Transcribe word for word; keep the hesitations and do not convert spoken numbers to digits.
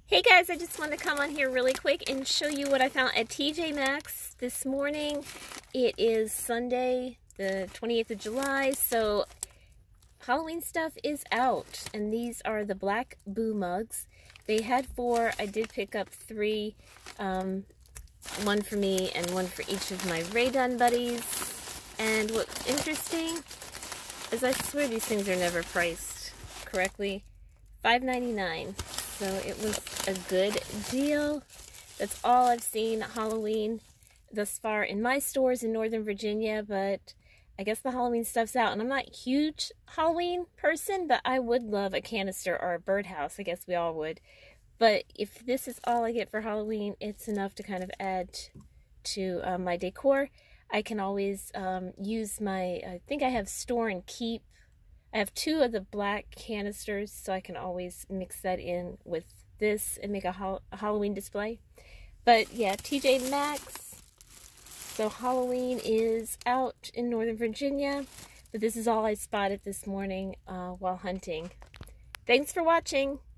Hey guys, I just want to come on here really quick and show you what I found at T J Maxx this morning. It is Sunday, the twenty-eighth of July, so Halloween stuff is out. And these are the black Boo mugs. They had four. I did pick up three. Um, one for me and one for each of my Rae Dunn buddies. And what's interesting is I swear these things are never priced correctly. five ninety-nine. So it was a good deal. That's all I've seen Halloween thus far in my stores in Northern Virginia, but I guess the Halloween stuff's out. And I'm not a huge Halloween person, but I would love a canister or a birdhouse. I guess we all would. But if this is all I get for Halloween, it's enough to kind of add to uh, my decor. I can always um, use my, I think I have store and keep. I have two of the black canisters, so I can always mix that in with this and make a, ha a Halloween display. But yeah, T J Maxx. So Halloween is out in Northern Virginia, but this is all I spotted this morning uh, while hunting. Thanks for watching.